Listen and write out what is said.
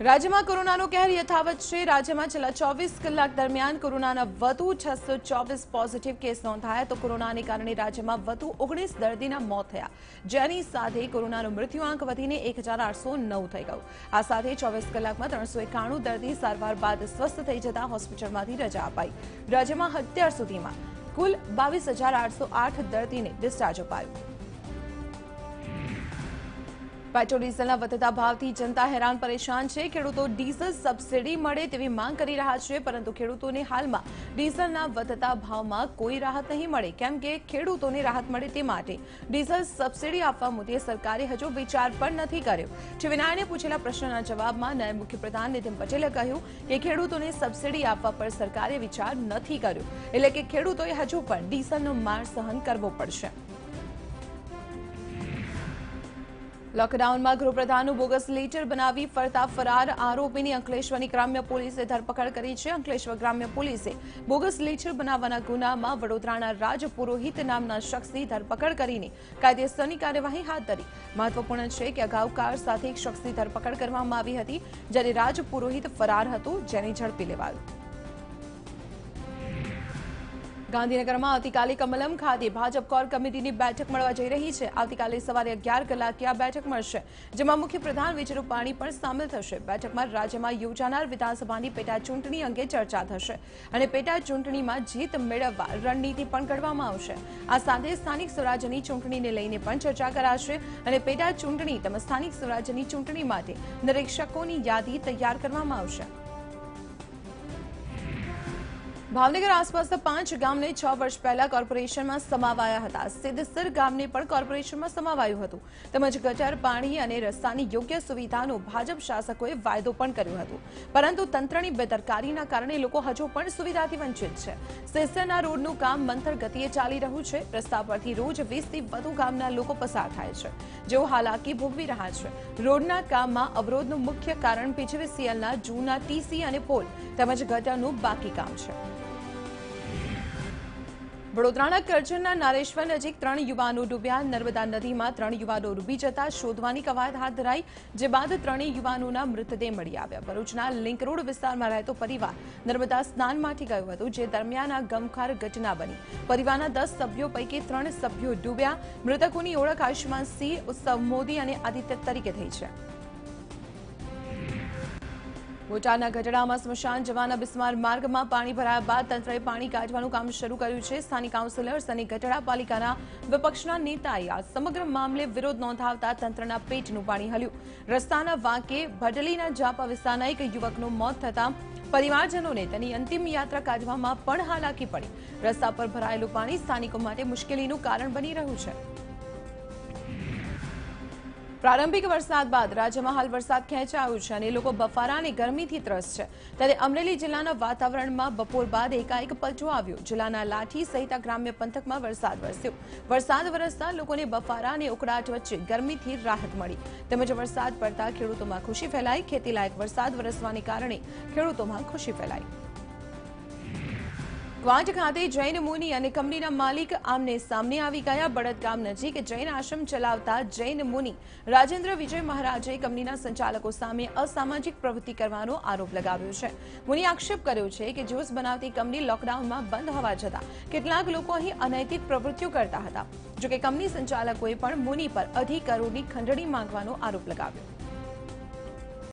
રાજ્યમાં કોરોનાનો કહેર યથાવત છે। રાજ્યમાં છેલ્લા 24 કલાક દરમિયાન કોરોનાના વધુ 624 પોઝિટિવ કેસ નોંધાયા તો કોરોનાને કારણે રાજ્યમાં વધુ 19 દર્દીના મોત થયા, જેની સાથે કોરોનાનો મૃત્યુઆંક વધીને 1809 થઈ ગયો। આ સાથે 24 કલાકમાં 391 દર્દી સારવાર બાદ સ્વસ્થ થઈ જતા હોસ્પિટલમાંથી રજા અપાઈ। રાજ્યમાં અત્યાર સુધીમાં કુલ 22,808 દર્દીને ડિસ્ચાર્જ અપાયું। પેટ્રોલ ડીઝલના વધતા ભાવથી જનતા હેરાન પરેશાન છે। ખેડૂતો ડીઝલ સબસિડી મળે તેવી માંગ કરી રહ્યા છે, પરંતુ ખેડૂતોને હાલમાં ડીઝલના વધતા ભાવમાં કોઈ રાહત નહીં મળે, કેમ કે ખેડૂતોને રાહત મળે તે માટે ડીઝલ સબસિડી આપવા મુદ્દે સરકારે હજુ વિચાર પણ નથી કર્યો। શ્રી વિનાયને પૂછેલા પ્રશ્નના જવાબમાં નાયબ મુખ્યપ્રધાન નીતિન પટેલે કહ્યું કે ખેડૂતોને સબસિડી આપવા પર સરકારે વિચાર નથી કર્યો, એટલે કે ખેડૂતોએ હજુ પણ ડીઝલનો માર સહન કરવો પડશે। લોકડાઉનમાં ગૃહપ્રધાનનું બોગસ લેટર બનાવી ફરતા ફરાર આરોપીની અંકલેશ્વરની ગ્રામ્ય પોલીસે ધરપકડ કરી છે। અંકલેશ્વર ગ્રામ્ય પોલીસે બોગસ લેટર બનાવવાના ગુનામાં વડોદરાના રાજ પુરોહિત નામના શખ્સની ધરપકડ કરીને કાયદેસરની કાર્યવાહી હાથ ધરી। મહત્વપૂર્ણ છે કે અગાઉ કાર સાથે એક શખ્સની ધરપકડ કરવામાં આવી હતી, જ્યારે રાજ પુરોહિત ફરાર હતો, જેને ઝડપી લેવાયો। ગાંધીનગરમાં આવતીકાલે કમલમ ખાતે ભાજપ કોર કમિટીની બેઠક મળવા જઈ રહી છે। આવતીકાલે સવારે 11 કલાકે આ બેઠક મળશે, જેમાં મુખ્યપ્રધાન વિજય રૂપાણી પણ સામેલ થશે। બેઠકમાં રાજ્યમાં યોજાનાર વિધાનસભાની પેટા ચૂંટણી અંગે ચર્ચા થશે અને પેટા ચૂંટણીમાં જીત મેળવવા રણનીતિ પણ ઘડવામાં આવશે। આ સાથે સ્થાનિક સ્વરાજ્યની ચૂંટણીને લઈને પણ ચર્ચા કરાશે અને પેટા ચૂંટણી તેમજ સ્થાનિક સ્વરાજ્યની ચૂંટણી માટે નિરીક્ષકોની યાદી તૈયાર કરવામાં આવશે। ભાવનગર આસપાસના 5 ગામને 6 વર્ષ પહેલા કોર્પોરેશનમાં સમાવાયા હતા। સિદ્ધસર ગામને પણ કોર્પોરેશનમાં સમાવાયું હતું, તેમજ ગટર, પાણી અને રસ્તાની યોગ્ય સુવિધાનો ભાજપ શાસકોએ વાયદો પણ કર્યો હતો, પરંતુ તંત્રની બેદરકારીના કારણે લોકો હજુ પણ સુવિધાથી વંચિત છે। સિદ્ધસરના રોડનું કામ મંથર ગતિએ ચાલી રહ્યું છે। રસ્તા પરથી રોજ 20થી વધુ ગામના લોકો પસાર થાય છે, જેઓ હાલાકી ભોગવી રહ્યા છે। રોડના કામમાં અવરોધનું મુખ્ય કારણ પીજીવીસીએલના જૂના ટીસી અને પોલ તેમજ ગટરનું બાકી કામ છે। વડોદરાના કરજણના નારેશ્વર નજીક 3 યુવાનો ડૂબ્યા। નર્મદા નદીમાં 3 યુવાનો ડૂબી જતા શોધવાની કવાયત હાથ ધરાઈ, જે બાદ 3 યુવાનોના મૃતદેહ મળી આવ્યા। ભરૂચના લિંક રોડ વિસ્તારમાં રહેતો પરિવાર નર્મદા સ્નાન માટે ગયો હતો, જે દરમિયાન આ ગમખાર ઘટના બની। પરિવારના 10 સભ્યો પૈકી 3 સભ્યો ડૂબ્યા। મૃતકોની ઓળખ આયુષ્માન સિંહ, ઉત્સવ મોદી અને આદિત્ય તરીકે થઈ છે। બોટાદના ગઢડામાં સ્મશાન જવાના બિસ્માર માર્ગમાં પાણી ભરાયા બાદ તંત્રએ પાણી કાઢવાનું કામ શરૂ કર્યું છે। સ્થાનિક કાઉન્સિલર્સ અને ગઢડા પાલિકાના વિપક્ષના નેતાએ આ સમગ્ર મામલે વિરોધ નોંધાવતા તંત્રના પેટનું પાણી હલ્યું। રસ્તાના વાંકે ભડલીના જાપા વિસ્તારના એક યુવકનું મોત થતાં પરિવારજનોને તેની અંતિમ યાત્રા કાઢવામાં પણ હાલાકી પડી। રસ્તા પર ભરાયેલું પાણી સ્થાનિકો માટે મુશ્કેલીનું કારણ બની રહ્યું છે। પ્રારંભિક વરસાદ બાદ રાજ્યમાં હાલ વરસાદ ખેંચાયો છે અને લોકો બફારા અને ગરમીથી ત્રસ્ત છે। ત્યારે અમરેલી જિલ્લાના વાતાવરણમાં બપોર બાદ એકાએક પલટો આવ્યો। જિલ્લાના લાઠી સહિત ગ્રામ્ય પંથકમાં વરસાદ વરસ્યો। વરસાદ વરસતા લોકોને બફારા અને ઉકળાટ વચ્ચે ગરમીથી રાહત મળી, તેમજ વરસાદ પડતા ખેડૂતોમાં ખુશી ફેલાઈ। ખેતીલાયક વરસાદ વરસવાને કારણે ખેડૂતોમાં ખુશી ફેલાઈ। ક્વાંટ ખાતે જૈન મુનિ અને કંપનીના માલિક આમને સામને આવી ગયા। બળદ ગામ નજીક જૈન આશ્રમ ચલાવતા જૈન મુનિ રાજેન્દ્ર વિજય મહારાજે કંપનીના સંચાલકો સામે અસામાજિક પ્રવૃત્તિ કરવાનો આરોપ લગાવ્યો છે। મુનિએ આક્ષેપ કર્યો છે કે જ્યુસ બનાવતી કંપની લોકડાઉનમાં બંધ હોવા છતાં કેટલાક લોકો અહીં અનૈતિક પ્રવૃત્તિઓ કરતા હતા। જોકે કંપની સંચાલકોએ પણ મુનિ પર 2.5 કરોડની ખંડણી માંગવાનો આરોપ લગાવ્યો।